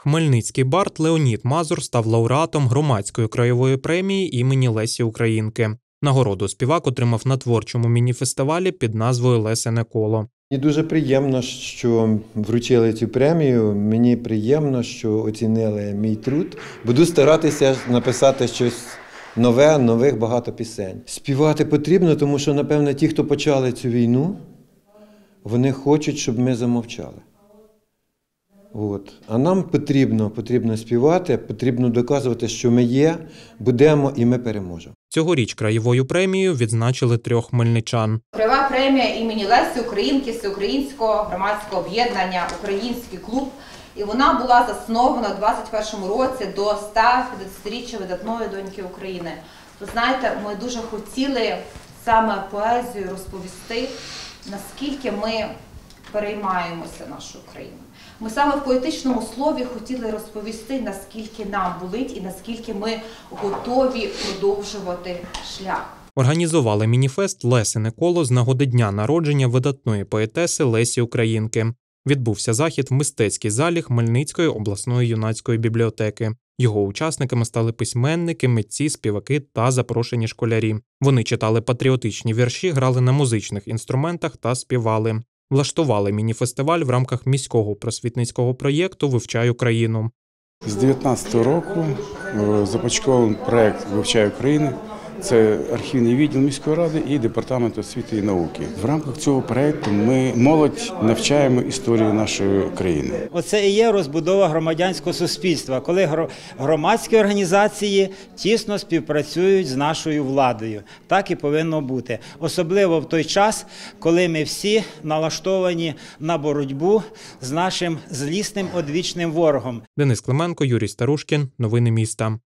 Хмельницький бард Леонід Мазур став лауреатом громадської краєвої премії імені Лесі Українки. Нагороду співак отримав на творчому міні-фестивалі під назвою «Лесине коло». Мені дуже приємно, що вручили цю премію. Мені приємно, що оцінили мій труд. Буду старатися написати щось нове, нових багато пісень. Співати потрібно, тому що, напевно, ті, хто почали цю війну, вони хочуть, щоб ми замовчали. А нам потрібно співати, потрібно доказувати, що ми є, будемо і ми переможемо. Цьогоріч краєвою премією відзначили 3 хмельничан. Краєва премія імені Лесі Українки Всеукраїнського громадського об'єднання «Український клуб». І вона була заснована у 2021 році до 150-річчя видатної доньки України. Ви знаєте, ми дуже хотіли саме поезію розповісти, наскільки ми переймаємося нашою країною. Ми саме в поетичному слові хотіли розповісти, наскільки нам болить і наскільки ми готові продовжувати шлях. Організували мініфест «Лесине коло» з нагоди дня народження видатної поетеси Лесі Українки. Відбувся захід в мистецькій залі Хмельницької обласної юнацької бібліотеки. Його учасниками стали письменники, митці, співаки та запрошені школярі. Вони читали патріотичні вірші, грали на музичних інструментах та співали. Влаштували міні-фестиваль в рамках міського просвітницького проєкту «Вивчай Україну». З 2019 року започаткований проєкт «Вивчай Україну». Це архівний відділ міської ради і департамент освіти і науки. В рамках цього проєкту ми молодь навчаємо історію нашої країни. Оце і є розбудова громадянського суспільства, коли громадські організації тісно співпрацюють з нашою владою. Так і повинно бути. Особливо в той час, коли ми всі налаштовані на боротьбу з нашим злісним одвічним ворогом. Денис Клименко, Юрій Старушкін. Новини міста.